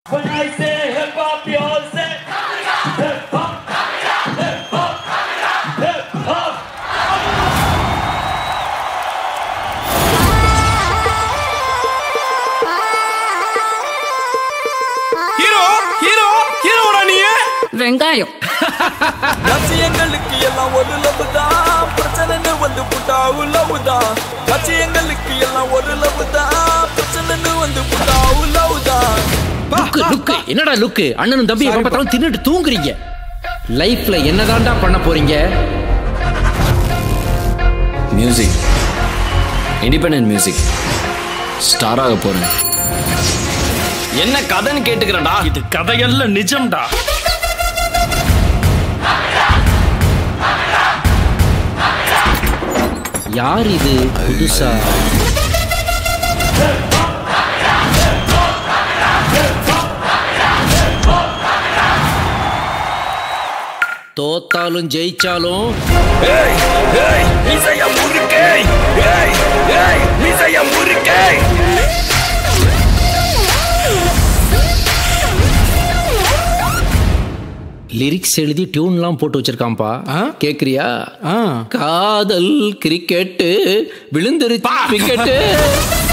When I say hip hop, you all say hip hop, hip hop, hip hop. Hero நீயே வெங்காயம் லட்சியங்களுக்கு எல்லாம் ஒரு love தான் பிரச்சனைன்னு வந்து புட்டா லவ் தான் லட்சியங்களுக்கு எல்லாம் ஒரு லவ் தான் பிரச்சனைன்னு வந்து புட்டா லவ் தான் லுக்கு என்னடா லுக்கு அண்ணனும் தம்பி எப்ப பார்த்தாலும் தின்னுட்டு தூங்குறீங்க லைஃப்ல என்னதான்டா பண்ண போறீங்க மியூசிக் இண்டிபெண்டன்ட் மியூசிக் ஸ்டார் ஆக போறேன் என்ன கதைன்னு கேட்டுக்கிறடா இது கதையல்ல நிஜம்டா யார் இது புதுசா தோத்தாலும் ஜெயிச்சாலும் ஏய் ஏய் மிசைய முறுக்கே ஏய் ஏய் மிசைய முறுக்கே லிரிக்ஸ் எழுதி டியூன்லாம் போட்டு வச்சிருக்கான்பா கேக்குறியா காதல் கிரிக்கெட்டு விழுந்துருச்சு விக்கெட்டு